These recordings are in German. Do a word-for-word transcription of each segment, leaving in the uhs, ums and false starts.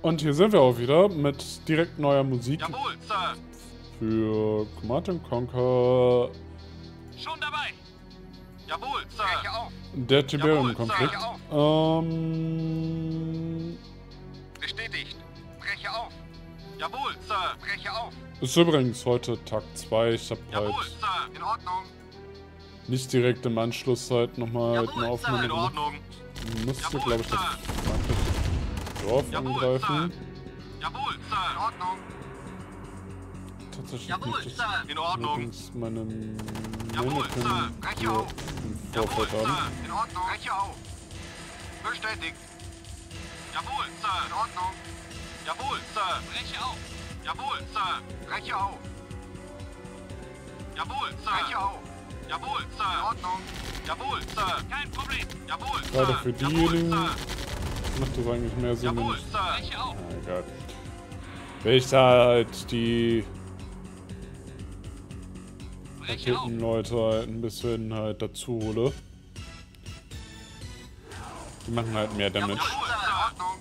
Und hier sind wir auch wieder mit direkt neuer Musik. Jawohl, Sir. Für Command and Conquer. Schon dabei. Jawohl, Sir. Breche auf. Der Tiberium-Konflikt. Ähm. Bestätigt. Breche auf. Jawohl, Sir. Breche auf. Ist übrigens heute Tag zwei. Ich hab Jawohl, halt Sir. In Ordnung. nicht direkt im Anschluss halt nochmal halt eine Jawohl, Sir. Aufnahme In gemacht. Ordnung. Müsste, Jawohl, glaube ich, das Sir. feindliche Dorf Jawohl, angreifen. Sir. Jawohl, Sir. In Ordnung. Tatsächlich Jawohl, möchte ich Sir. In Ordnung. allerdings meine Jawohl, Sir. Mannequin Breche hier auf. im Jawohl, Vorfeld haben. Sir. In Ordnung. Breche auf. Bestätigt. Jawohl, Sir. In Ordnung. Jawohl, Sir. Breche auf. Jawohl, Sir. Breche auf. Jawohl, Breche Sir. auf. Jawohl, In Sir. Ordnung. Jawohl, Sir. Kein Problem. Jawohl, Sir. Gerade für diejenigen Jawohl, Sir. macht das eigentlich mehr Sinn, wenn Jawohl, ich... Sir. Breche auf. Na, egal. Wenn ich da halt die Breche auf. Raketenleute halt ein bisschen halt dazu hole. Die machen halt mehr Damage. Jawohl, In Sir. Ordnung.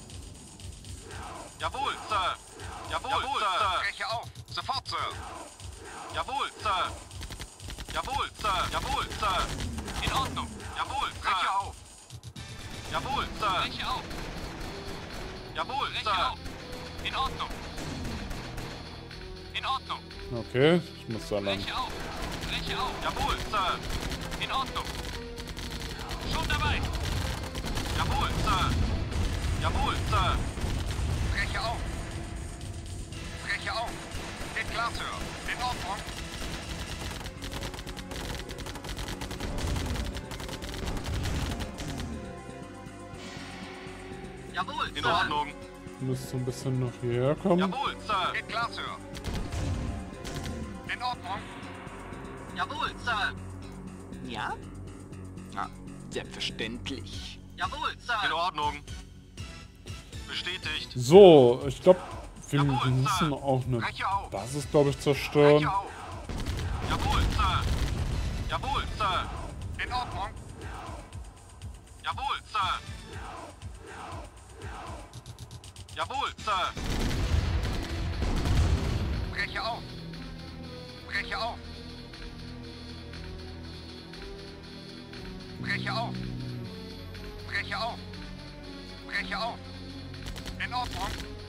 Jawohl, Sir. Jawohl, Jawohl, Sir. Sir. Breche auf. Sofort, Sir. Jawohl, Sir. Jawohl, Sir. Jawohl, Sir. In Ordnung. Jawohl, Breche Sir. auf. Jawohl, Sir. Breche auf. Jawohl, Sir. In Ordnung. In Ordnung. Okay, ich muss da lang. Breche auf. Breche auf. Jawohl, Sir. In Ordnung. Schon dabei. Jawohl, Sir. Jawohl, Sir. Breche auf. Breche auf. Geht klar, Sir. In Ordnung. Jawohl, In Sir. Ordnung. Müsste so ein bisschen noch hierher kommen. Jawohl, Sir. Geht klar, Sir. In Ordnung. Jawohl, Sir. Ja? Ah, selbstverständlich. Jawohl, Sir. In Ordnung. Bestätigt. So, ich glaube, wir Jawohl, müssen Sir. auch eine Breche auf. Basis, glaube ich, zerstören. Breche auf. Jawohl, Sir. Jawohl, Sir. In Ordnung. Jawohl, Sir. Jawohl, Sir. Breche auf. Breche auf. Breche auf. Breche auf. Breche auf. In Ordnung.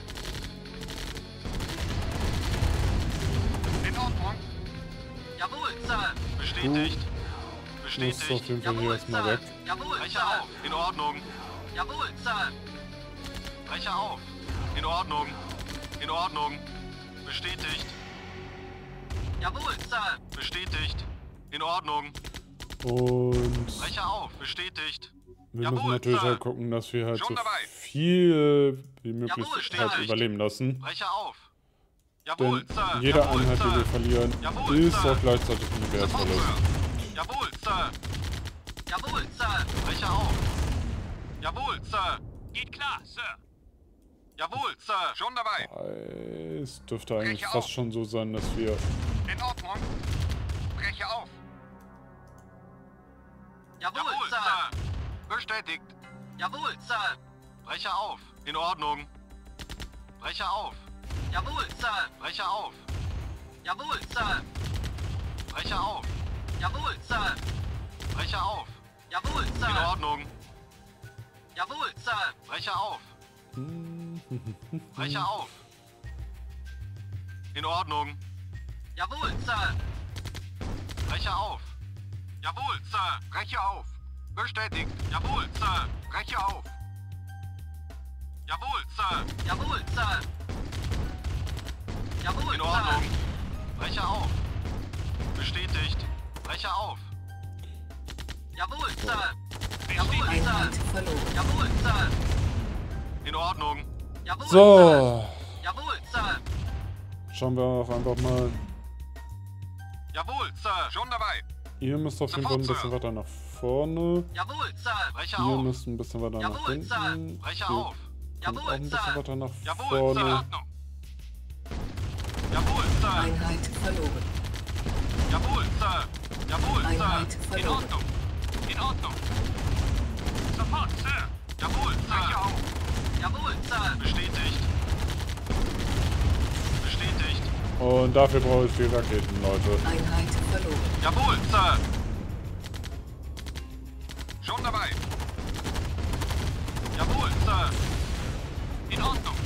In Ordnung. Jawohl, Sir. Bestätigt. Muss auf Bestätigt. jeden Fall hier erstmal weg. Jawohl, Breche auf. In Ordnung. Jawohl, Sir. Breche auf. In Ordnung. In Ordnung. Bestätigt. Jawohl, Sir. Bestätigt. In Ordnung. Und Breche auf. Bestätigt. wir müssen Jawohl, natürlich Sir. halt gucken, dass wir halt so Schon dabei. viel wie möglich Jawohl, halt bestätigt. überleben lassen. Breche auf. Jawohl, Denn Sir. jede Jawohl, Einheit, die Sir. wir verlieren, Jawohl, ist Sir. auch gleichzeitig ein Sofort, Wertverlust. Sir. Jawohl, Sir. Jawohl, Sir. Breche auf. Jawohl, Sir. Geht klar, Sir. Jawohl, Sir. Schon dabei. Es dürfte eigentlich Breche fast auf. schon so sein, dass wir... In Ordnung. Breche auf. Jawohl, Sir. Bestätigt. Jawohl, Sir. Breche auf. In Ordnung. Breche auf. Jawohl, Sir. Breche auf. Jawohl, Sir. Breche auf. Jawohl, Sir. Breche auf. Jawohl, Sir. In Ordnung. Jawohl, Sir. Breche auf. Breche auf. In Ordnung. Jawohl, Sir. Breche auf. Jawohl, Sir. Breche auf. Bestätigt. Jawohl, Sir. Breche auf. Jawohl, Sir. Jawohl, Sir. Jawohl, in Ordnung. Sir. Breche auf. Bestätigt. Breche auf. Jawohl, Sir. Jawohl, Einheit Sir. verloren. Jawohl, Sir. In Ordnung. Jawohl, Sir. So, Jawohl, Sir. schauen wir auch einfach mal. Jawohl, Sir. Schon dabei. Ihr müsst auf jeden Fall ein Sofort, bisschen Sir. weiter nach vorne. Jawohl, Sir. Breche Ihr auf. müsst ein bisschen weiter nach Jawohl, Sir. hinten. Breche Ihr auf. kommt Jawohl, auch ein bisschen Sir. weiter nach Jawohl, Sir. In vorne. Ordnung. Jawohl, Sir. Einheit verloren. Jawohl, Sir. Jawohl, Einheit Sir. In verloren. Ordnung. In Ordnung. Sofort, Sir. Jawohl, Sir. Breche auf. Jawohl, Sir. Bestätigt. Und dafür brauche ich die Raketen, Leute. Einheit verloren. Jawohl, Sir. Schon dabei. Jawohl, Sir. In Ordnung.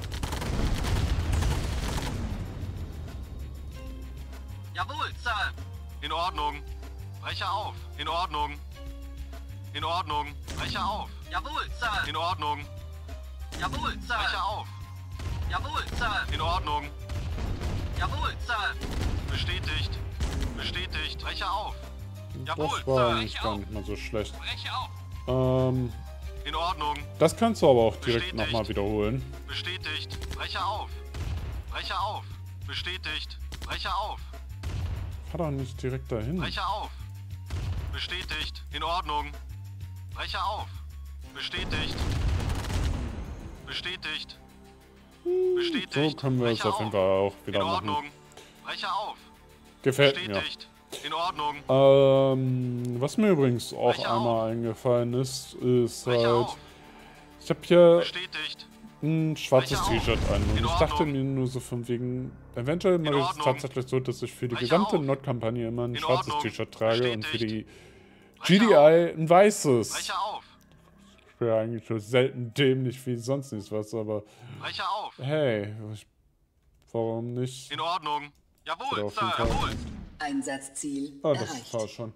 Jawohl, Sir. In Ordnung. Brecher auf. In Ordnung. In Ordnung. Brecher auf. Jawohl, Sir. In Ordnung. Jawohl, Sir. Brecher auf. Jawohl, Sir. In Ordnung. Jawohl, Sir. Bestätigt. Bestätigt. Brecher auf. Jawohl, Das war Sir. eigentlich gar nicht mal so schlecht. Breche auf. Ähm, In Ordnung. das kannst du aber auch direkt Bestätigt. nochmal wiederholen. Bestätigt. Brecher auf. Brecher auf. Bestätigt. Brecher auf. Fahr doch nicht direkt dahin. Brecher auf. Bestätigt. In Ordnung. Brecher auf. Bestätigt. Bestätigt. Bestätigt. So können wir es Brecher auf jeden auf. Fall auch In wieder Ordnung. machen. Brecher auf. Gefällt mir. Bestätigt. In Ordnung. Ähm, was mir übrigens auch Brecher einmal auf. eingefallen ist, ist Brecher halt, auf. ich habe hier Bestätigt. ein schwarzes Brecher auf. T-Shirt an und In ich dachte Ordnung. mir nur so von wegen, eventuell mache ich es Ordnung. tatsächlich so, dass ich für die Brecher gesamte auf. Nordkampagne immer ein In schwarzes Ordnung. T-Shirt trage und für die G Brecher D I ein weißes. Brecher auf. Ich bin ja eigentlich so selten dämlich wie sonst nichts was, aber Brecher auf. hey, ich, warum nicht? In Ordnung. Oder Jawohl, auf Sir. jeden Fall. Jawohl. Einsatzziel Ah, das erreicht. war schon.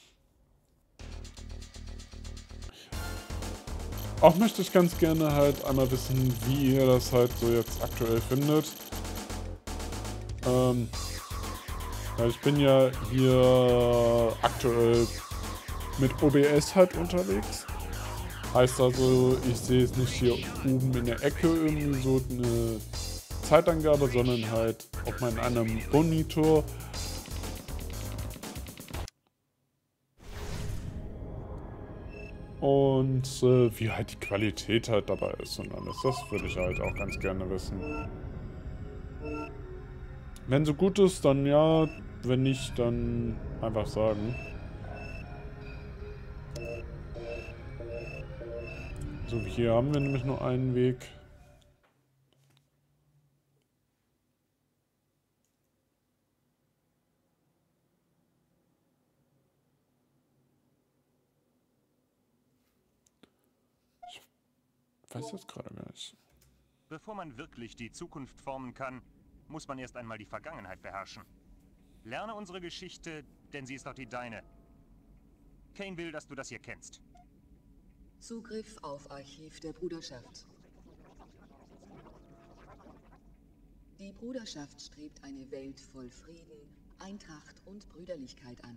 Auch möchte ich ganz gerne halt einmal wissen, wie ihr das halt so jetzt aktuell findet. Ähm, weil ich bin ja hier aktuell mit O B S halt unterwegs. Heißt also, ich sehe es nicht hier oben in der Ecke irgendwie so eine Zeitangabe, sondern halt auf meinem anderen Monitor. Und äh, wie halt die Qualität halt dabei ist und alles. Das würde ich halt auch ganz gerne wissen. Wenn so gut ist, dann ja. Wenn nicht, dann einfach sagen. So, hier haben wir nämlich nur einen Weg. Ich weiß jetzt gerade gar nicht. Bevor man wirklich die Zukunft formen kann, muss man erst einmal die Vergangenheit beherrschen. Lerne unsere Geschichte, denn sie ist auch die deine. Kane will, dass du das hier kennst. Zugriff auf Archiv der Bruderschaft. Die Bruderschaft strebt eine Welt voll Frieden, Eintracht und Brüderlichkeit an.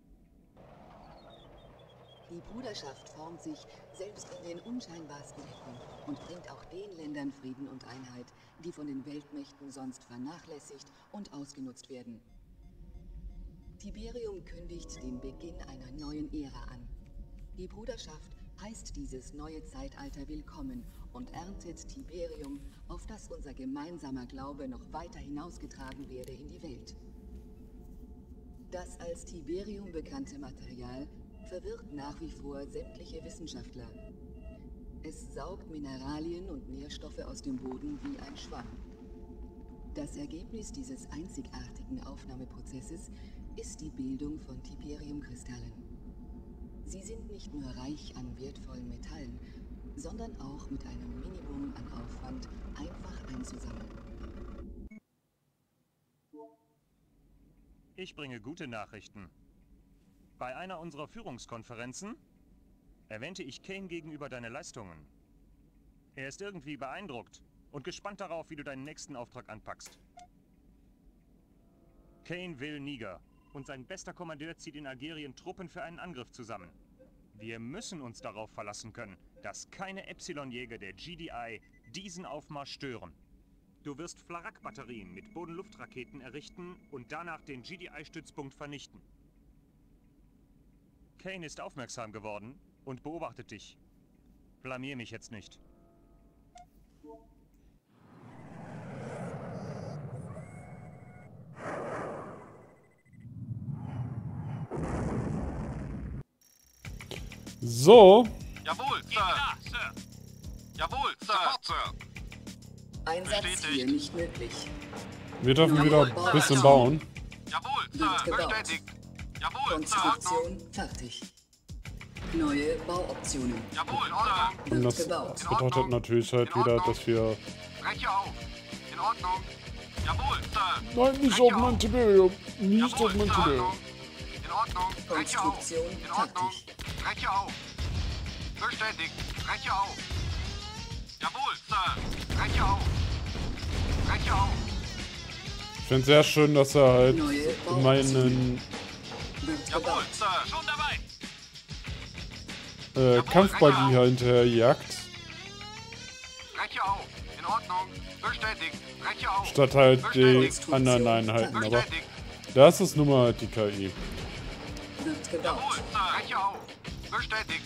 Die Bruderschaft formt sich selbst in den unscheinbarsten Ecken und bringt auch den Ländern Frieden und Einheit, die von den Weltmächten sonst vernachlässigt und ausgenutzt werden. Tiberium kündigt den Beginn einer neuen Ära an. Die Bruderschaft heißt dieses neue Zeitalter willkommen und erntet Tiberium, auf das unser gemeinsamer Glaube noch weiter hinausgetragen werde in die Welt. Das als Tiberium bekannte Material verwirrt nach wie vor sämtliche Wissenschaftler. Es saugt Mineralien und Nährstoffe aus dem Boden wie ein Schwamm. Das Ergebnis dieses einzigartigen Aufnahmeprozesses ist die Bildung von Tiberiumkristallen. Sie sind nicht nur reich an wertvollen Metallen, sondern auch mit einem Minimum an Aufwand einfach einzusammeln. Ich bringe gute Nachrichten. Bei einer unserer Führungskonferenzen erwähnte ich Kane gegenüber deine Leistungen. Er ist irgendwie beeindruckt und gespannt darauf, wie du deinen nächsten Auftrag anpackst. Kane will Niger und sein bester Kommandeur zieht in Algerien Truppen für einen Angriff zusammen. Wir müssen uns darauf verlassen können, dass keine Epsilon-Jäger der G D I diesen Aufmarsch stören. Du wirst Flarak-Batterien mit Bodenluftraketen errichten und danach den G D I-Stützpunkt vernichten. Kane ist aufmerksam geworden und beobachtet dich. Blamier mich jetzt nicht. So. Jawohl, Sir. Ja, Sir. Jawohl, Sir. Sofort, Sir. Einsatzziel Bestätigt. nicht möglich. Wir dürfen Neue wieder ein bisschen bauen. Jawohl, Wird Sir. gebaut. Bestätigt. Jawohl, Sir. Konstruktion fertig. Neue Bauoptionen. Jawohl, Sir. Und Wird das gebaut. bedeutet natürlich halt wieder, dass wir... Breche auf. In Ordnung. Jawohl, Sir. Nein, nicht auf mein Tiberium. Nicht auf Jawohl, mein Sir. Tiberium. In Ordnung. Breche auf. Konstruktion In Ordnung. fertig. Breche auf. Bestätigt. Breche auf. Jawohl, Sir. Breche auf. Breche auf. Ich finde es sehr schön, dass er halt Neue in meinen Wird Jawohl, gebaut. Sir. Schon dabei. äh, Kampfbuddy hier hinterher jagt. Breche auf. In Ordnung. Bestätigt. Breche auf. Statt halt die Bestätigt. anderen Einheiten. Aber Bestätigt. das ist nun mal die K I. Wird Jawohl, gebaut. Sir. Breche auf. Bestätigt.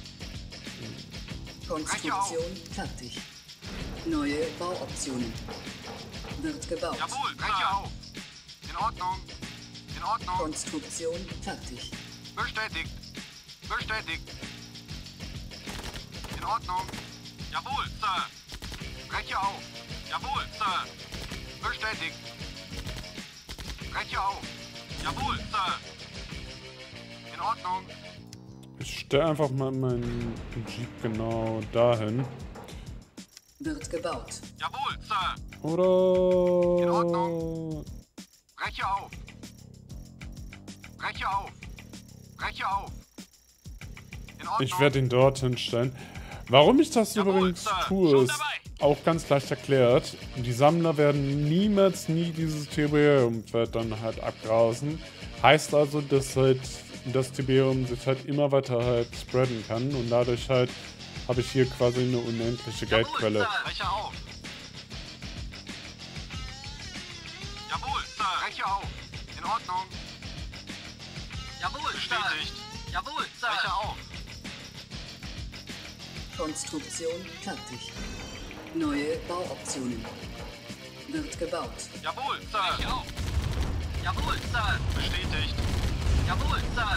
Konstruktion fertig. Neue Bauoptionen. Wird gebaut. Jawohl, breche auf. In Ordnung. In Ordnung. Konstruktion fertig. Bestätigt. Bestätigt. In Ordnung. Jawohl, Sir. Breche auf. Jawohl, Sir. Bestätigt. Breche auf. Jawohl, Sir. In Ordnung. Ich stelle einfach mal meinen Jeep genau dahin. Wird gebaut. Jawohl, Sir. Oder... In Ordnung. Breche auf. Breche auf. Breche auf. In Ordnung. Ich werde ihn dorthin stellen. Warum ich das Jawohl, übrigens Sir. tue, Schon ist dabei. auch ganz leicht erklärt. Die Sammler werden niemals nie dieses Tiberium-Feld dann halt abgrausen. Heißt also, dass halt das Tiberium sich halt immer weiter halt spreaden kann und dadurch halt habe ich hier quasi eine unendliche Geldquelle. Jawohl, Sir. Breche auf. Jawohl, Sir. Breche auf. In Ordnung. Jawohl, bestätigt. Jawohl, Sir. Breche auf. Konstruktion fertig. Neue Bauoptionen. Wird gebaut. Jawohl, Sir. Breche auf. Jawohl, Sir. Bestätigt. Jawohl, Sir.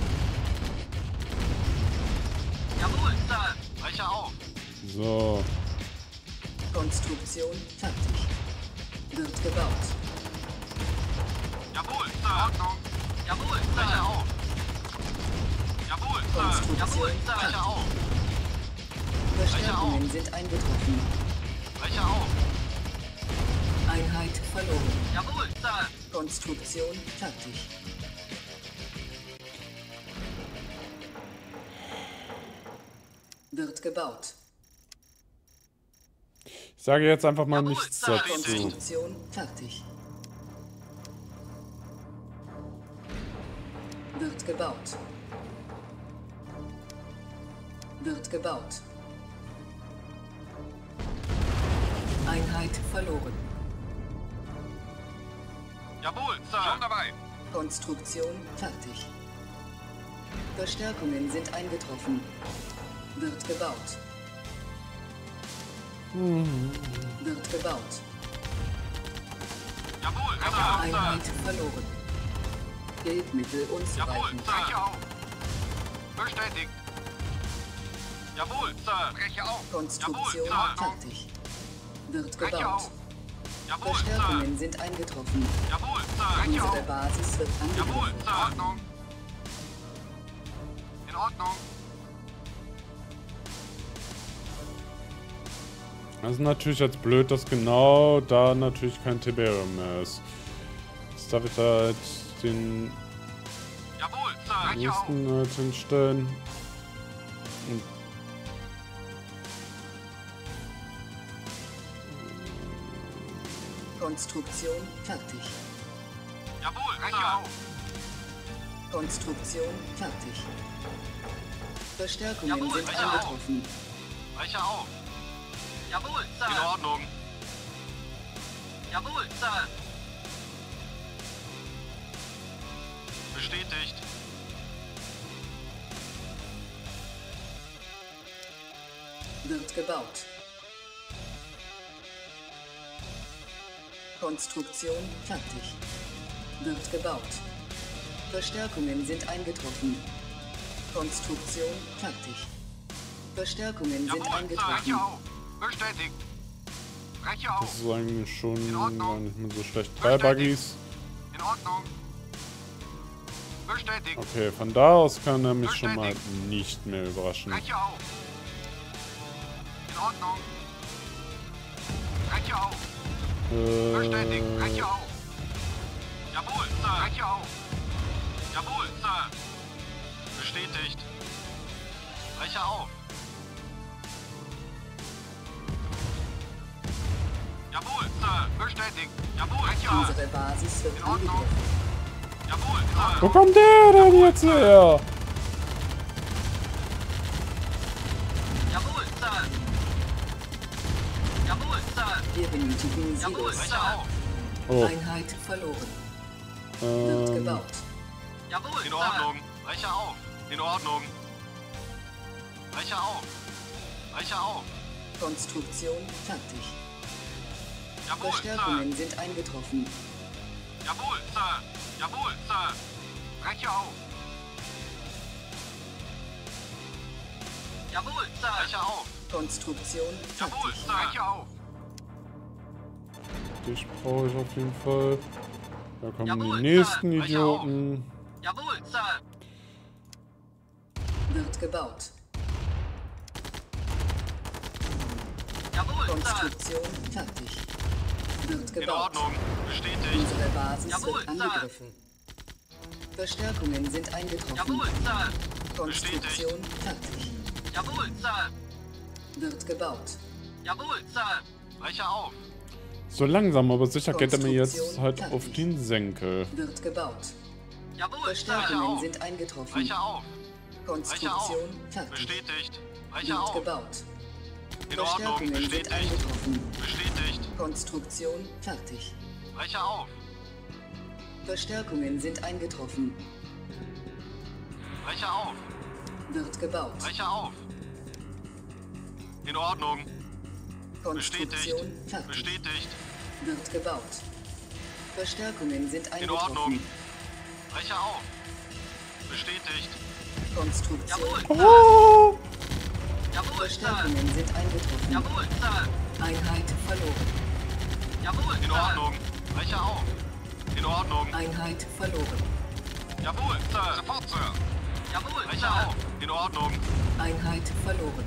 Jawohl, Sir. Breche auf. So, Konstruktion fertig. Wird gebaut. Jawohl, Sir. In Ordnung. Jawohl, Sir. Breche auf. Jawohl, Sir. Konstruktion Jawohl, Sir. Breche fertig. auf. Verstärkungen sind eingetroffen. Breche auf. Einheit verloren. Jawohl, Sir. Konstruktion fertig. Wird gebaut. ich sage jetzt einfach mal Jawohl, nichts Sir. dazu. Konstruktion fertig. Wird gebaut. Wird gebaut. Einheit verloren. Jawohl, Sir. Schon dabei. Konstruktion fertig. Verstärkungen sind eingetroffen. Wird gebaut. Wird gebaut. Jawohl, Sir. Einheit verloren. Geldmittel Jawohl, unzureichend. breche auf. Bestätigt. Jawohl, Sir. Breche auf. Konstruktion Jawohl, Sir. fertig. Wird Breche gebaut. auf. Jawohl, Sir. Verstärkungen sind eingetroffen. Jawohl, Sir. Breche Unsere auf. Basis wird Jawohl, angegriffen. Sir. In Ordnung. In Ordnung. Das ist natürlich jetzt blöd, dass genau da natürlich kein Tiberium mehr ist. Jetzt darf ich da halt den Jawohl, Sir. Breche auf. nächsten halt hinstellen. Und Konstruktion fertig. Jawohl, breche auf. Konstruktion fertig. Verstärkungen Jawohl, sind breche auf. eingetroffen. Breche auf. Jawohl, Sir. In Ordnung. Jawohl, Sir. Bestätigt. Wird gebaut. Konstruktion fertig. Wird gebaut. Verstärkungen sind eingetroffen. Konstruktion fertig. Verstärkungen sind Jawohl, Sir. Breche eingetroffen. auf. Bestätigt. Breche Das auf. ist eigentlich schon In gar Ordnung. nicht mehr so schlecht. Drei Buggies. In Ordnung. Bestätigt. Okay, von da aus kann er mich schon mal nicht mehr überraschen. Breche auf. In Ordnung. Breche auf. Bestätigt. Breche Äh, auf. Jawohl, Sir. Breche auf. Jawohl, Sir. Bestätigt. Breche auf. Jawohl, Sir. Bestätigt. Jawohl, Breche auf. Unsere Basis wird In Ordnung. angegriffen. Jawohl, Sir. wo kommt der denn jetzt her? Jawohl, Sir. Jawohl, Sir. Wir benötigen Jawohl, Silos. breche auf. Oh, Einheit verloren. Wird ähm, gebaut. Jawohl, In Sir. Ordnung. Breche auf. In Ordnung. Breche auf. Breche auf. Konstruktion fertig. Jawohl, Sir. Verstärkungen sind eingetroffen. Jawohl, Sir. Jawohl, Sir. Breche auf. Jawohl, Sir. Breche auf. Konstruktion Jawohl, fertig. Sir. Breche auf. dich brauche ich auf jeden Fall. Da kommen Jawohl, die nächsten Sir. Breche auf. Idioten. Jawohl, Sir. Wird gebaut. Jawohl, Sir. Konstruktion fertig. Wird In gebaut. Ordnung. Bestätigt. Unsere Basis Jawohl, wird Sir. angegriffen. Verstärkungen sind eingetroffen. Jawohl, Sir. Konstruktion fertig. Jawohl, Sir. Wird gebaut. Jawohl, Sir. Breche auf. So langsam, aber sicher geht er mir jetzt Konstruktion halt fertig. auf den Senkel. Wird gebaut. Jawohl, Sir. Breche Verstärkungen auf. sind eingetroffen. Breche auf. Breche auf. Konstruktion fertig. Bestätigt. Breche Wird auf. gebaut. In Ordnung. Verstärkungen sind Bestätigt. eingetroffen. Bestätigt. Konstruktion fertig. Breche auf. Verstärkungen sind eingetroffen. Breche auf. Wird gebaut. Breche auf. In Ordnung. Konstruktion Bestätigt. fertig. Bestätigt. Wird gebaut. Verstärkungen sind In Ordnung. eingetroffen. Breche auf. Bestätigt. Konstruktion. Jawohl, Sir. Oh! Jawohl, Sir. Verstärkungen sind eingetroffen. Jawohl, Sir. Einheit verloren. Jawohl, In Sir. Ordnung. Breche auf. In Ordnung. Einheit verloren. Jawohl, Sir. Sofort, Sir. Jawohl, Breche Sir. auf. In Ordnung. Einheit verloren.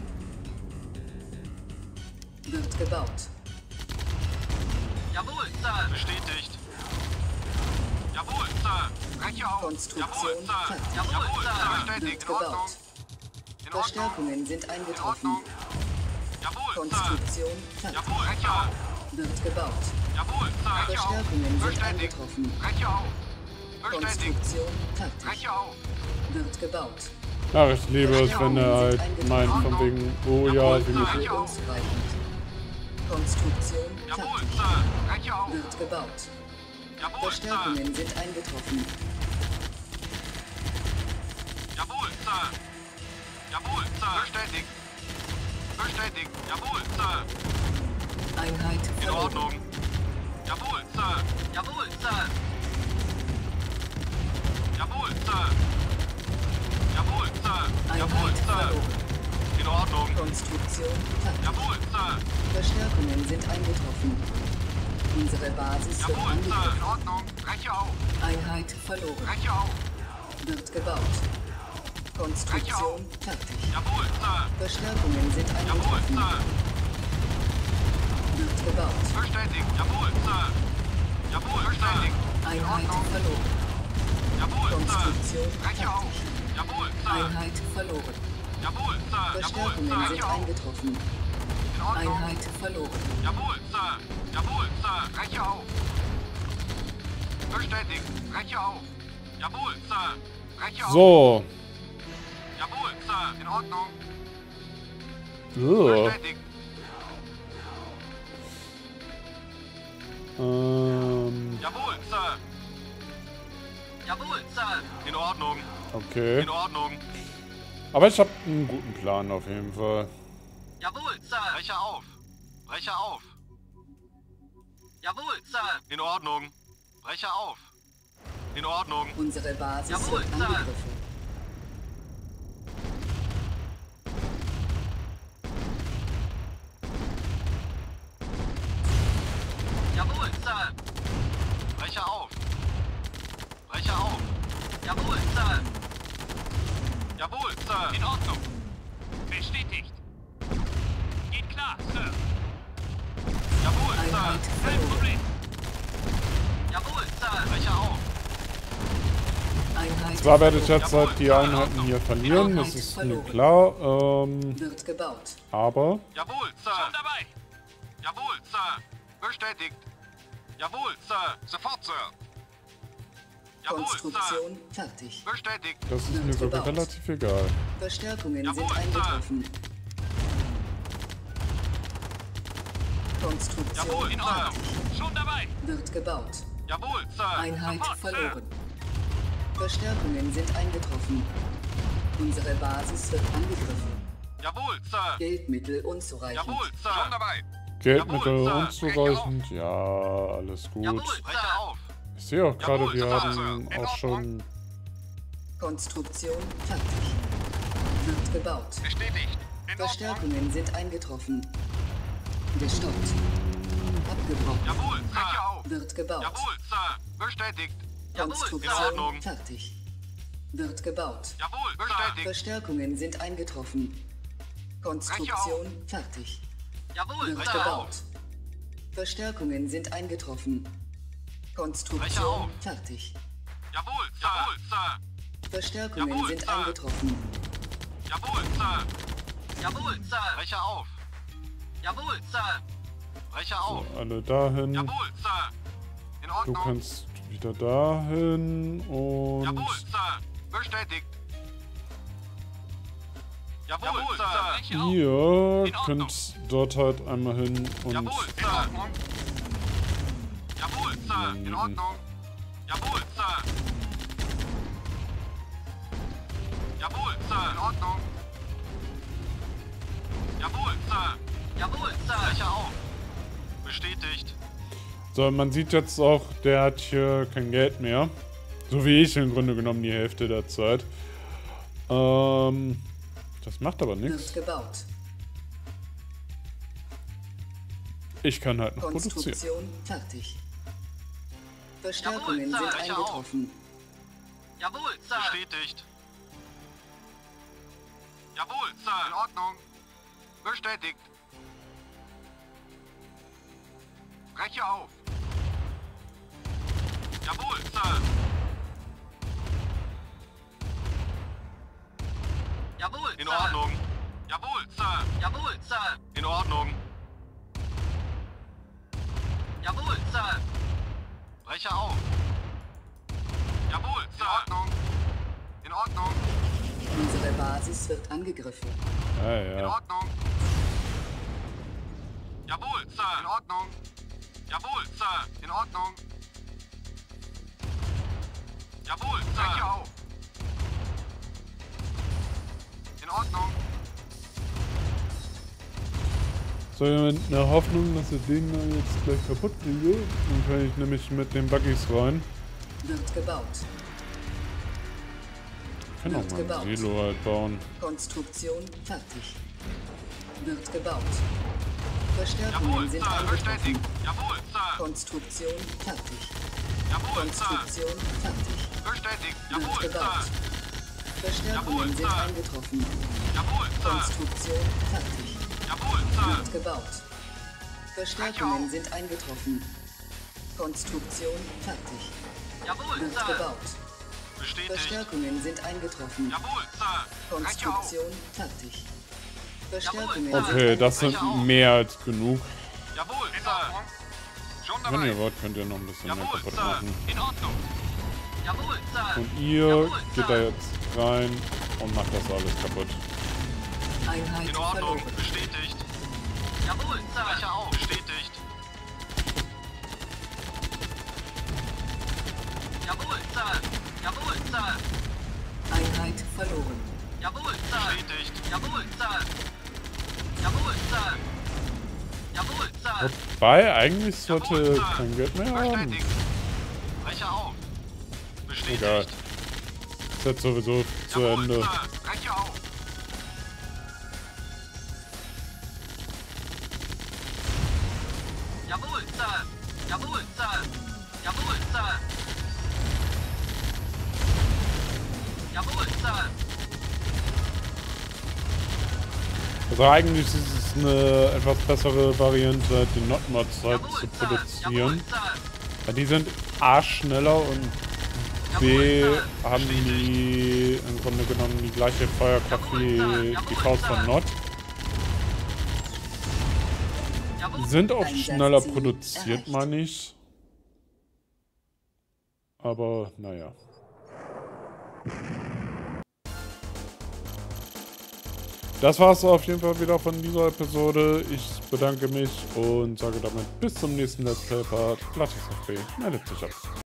Wird gebaut. Jawohl, Sir. Bestätigt. Jawohl, Sir. Breche auf. Konstruktion Jawohl, Sir. fertig. Jawohl, Sir. Bestätigt. Wird In Ordnung. gebaut. In Ordnung. Verstärkungen sind In eingetroffen. Ordnung. Jawohl, Sir. Konstruktion fertig. Jawohl, Sir. Wird gebaut. Jawohl, Sir. Breche auf. Verstärkungen sind Bestätigt. eingetroffen. Breche auf. Bestätigt. Konstruktion fertig. Breche auf. Wird gebaut. Ach, ich liebe es, wenn er halt meint von wegen, oh ja, wie mich... Für unzureichend. Konstruktion Jawohl, fertig. Sir. Breche auf. Wird gebaut. Jawohl, Sir. Verstärkungen sind eingetroffen. Jawohl, Sir. Jawohl, Sir. Bestätigt. Bestätigt. Jawohl, Sir. Einheit In verloren. Ordnung. Jawohl, Sir. Jawohl, Sir. Jawohl, Sir. Jawohl, Sir. Jawohl, Einheit Sir. verloren. In Ordnung. Konstruktion fertig. Jawohl, Sir. Verstärkungen sind eingetroffen. Unsere Basis wird Jawohl, Sir. In angegriffen. Ordnung. Breche auf. Einheit verloren. Breche auf. Wird gebaut. Konstruktion fertig. Jawohl, Sir. Verstärkungen sind Jawohl, eingetroffen. Sir. Wird gebaut. Bestätigt. Jawohl, Sir. Jawohl, Bestätigt. Sir. Einheit verloren. Jawohl, Sir. Konstruktion Breche auf. fertig. Jawohl, Sir. Einheit verloren. Jawohl, Sir. Jawohl, Verstärkungen sind Sir. eingetroffen. In Ordnung. Einheit verloren. Jawohl, Sir. Jawohl, Sir. Breche auf. Bestätigt. Breche auf. Jawohl, Sir. Breche auf. So. Jawohl, Sir. In Ordnung. Ugh. Bestätigt. Ähm, Jawohl, Sir. Jawohl, Sir. In Ordnung. okay. In Ordnung. Aber ich habe einen guten Plan auf jeden Fall. Jawohl, Sir. Breche auf. Breche auf. Jawohl, Sir. In Ordnung. Breche auf. In Ordnung. Unsere Basis Jawohl, wird Sir. angegriffen. Jawohl, Sir. In Ordnung. Bestätigt. Geht klar, Sir. Jawohl, Sir. Einheit Kein verloren. Problem. Jawohl, Sir. Brecher auf. Einheit Zwar werde ich jetzt Jawohl, halt die Sir. Einheiten hier verlieren, das Einheit ist mir verloren. klar. Ähm, wird gebaut. aber Jawohl, Sir. Schon dabei. Jawohl, Sir. Bestätigt. Jawohl, Sir. Sofort, Sir. Jawohl, Sir. Konstruktion fertig. Bestätigt. das ist Wird mir sogar gebaut. relativ egal. Verstärkungen Jawohl, sind Sir. eingetroffen. Konstruktion Jawohl, in Ordnung. fertig. Schon dabei. Wird gebaut. Jawohl, Sir. Einheit Sofort, Sir. verloren. Verstärkungen sind eingetroffen. Unsere Basis wird angegriffen. Jawohl, Sir. Geldmittel unzureichend. Jawohl, Sir. Schon dabei. Geldmittel Jawohl, Sir. unzureichend, ja, alles gut. Jawohl, Brecher auf. Ich sehe auch gerade, Jawohl, wir Sir. haben In auch schon... Konstruktion fertig. Wird gebaut. Bestätigt. In Ordnung. Verstärkungen sind eingetroffen. Gestoppt. Abgebrochen. Jawohl, Brecher Sir. auf. Wird gebaut. Jawohl, Sir. Bestätigt. Jawohl, in Konstruktion Ordnung. fertig. Wird gebaut. Jawohl, bestätigt. Verstärkungen sind eingetroffen. Konstruktion fertig. Jawohl, Wird Brecher auf. gebaut. Verstärkungen sind eingetroffen. Brecher Konstruktion auf. fertig. Jawohl, Sir. Jawohl, Sir. Verstärkungen Jawohl, sind Sir. eingetroffen. Jawohl, Sir. Jawohl, Sir. Brecher auf. Jawohl, Sir. Brecher auf. Alle dahin. Jawohl, Sir. In Du Ordnung. kannst wieder dahin und... Jawohl, Sir. Bestätigt. Jawohl, Sir. Brecher auf. Ihr In Ordnung. könnt dort halt einmal hin und... Jawohl, In Sir. Ordnung. Jawohl, Sir. In Ordnung. Jawohl, Sir. Jawohl, Sir. In Ordnung. Jawohl, Sir. Jawohl, Sir. Brecher auf. Bestätigt. So, man sieht jetzt auch, der hat hier kein Geld mehr. So wie ich im Grunde genommen die Hälfte der Zeit. Ähm, das macht aber nichts. Wird gebaut. Ich kann halt noch produzieren. Konstruktion fertig. Verstärkungen Jawohl, Sir. sind Brecher eingetroffen. Jawohl, Sir. Bestätigt. Jawohl, Sir. In Ordnung. Bestätigt. Brecher auf. Jawohl, Sir. Jawohl, In Ordnung. Jawohl, Sir. Jawohl, Sir. In Ordnung. Jawohl, Sir. Brecher auf. Jawohl, Sir. In Ordnung. In Ordnung. Unsere Basis wird angegriffen. Ja, In ja. Ordnung. Jawohl, Sir. In Ordnung. Jawohl, Sir. In Ordnung. Jawohl, Sir. Brecher auf. In Ordnung. So, mit einer Hoffnung, dass ich den da jetzt gleich kaputt kriege. Dann kann ich nämlich mit den Buggies rein. Wird gebaut. Ich kann auch Wird mal gebaut. ein Silo halt bauen. Konstruktion fertig. Wird gebaut. Jawohl, Verstärkungen sind Sir. eingetroffen. Bestätigt. Jawohl, Sir. Konstruktion fertig. Jawohl, Sir. Konstruktion fertig. Bestätigt. Wird Jawohl, gebaut. Sir. Verstärkungen Jawohl, sind Sir. eingetroffen. Jawohl, Sir. Konstruktion fertig. Jawohl, Sir. Wird gebaut. Verstärkungen sind eingetroffen. Konstruktion fertig. Jawohl, Wird Sir. gebaut. Bestätigt. Verstärkungen sind eingetroffen. Jawohl, Sir. Brecher auf. Konstruktion fertig. Verstärkungen Jawohl, sind Okay, das sind eingetroffen. mehr als genug. Jawohl, In Sir. Ordnung. Schon Wenn dabei. ihr wollt, könnt ihr noch ein bisschen mehr Jawohl, kaputt Sir. machen. In Ordnung. Jawohl, Sir. Und ihr Jawohl, geht Sir. da jetzt rein und macht das alles kaputt. Einheit In Ordnung. verloren. Bestätigt. Jawohl, Sir. Brecher auf. Bestätigt. Jawohl, Sir. Jawohl, Sir. Einheit verloren. Jawohl, Sir. Bestätigt. Jawohl, Sir. Jawohl, Sir. Jawohl, Sir. Wobei, eigentlich sollte Jawohl, Sir. kein Geld mehr haben. Bestätigt. Brecher auf. Bestätigt. Egal. Ist jetzt sowieso zu Jawohl, Ende. Sir. Brecher auf. Jawohl, Sir. Jawohl, Sir. Jawohl, Sir. Jawohl, Sir. Also eigentlich ist es eine etwas bessere Variante, die Not-Mods halt Jawohl, zu Sir. produzieren. Jawohl, Sir. Weil die sind A schneller und B Jawohl, Sir. haben die im Grunde genommen die gleiche Feuerkraft Jawohl, wie Sir. die Jawohl, Faust von Sir. Not. Jawohl. Sind auch Einsatzziel schneller produziert, erreicht. meine ich. Aber naja. Das war's auf jeden Fall wieder von dieser Episode. Ich bedanke mich und sage damit bis zum nächsten Let's Play Part. Lattis F B meldet sich ab.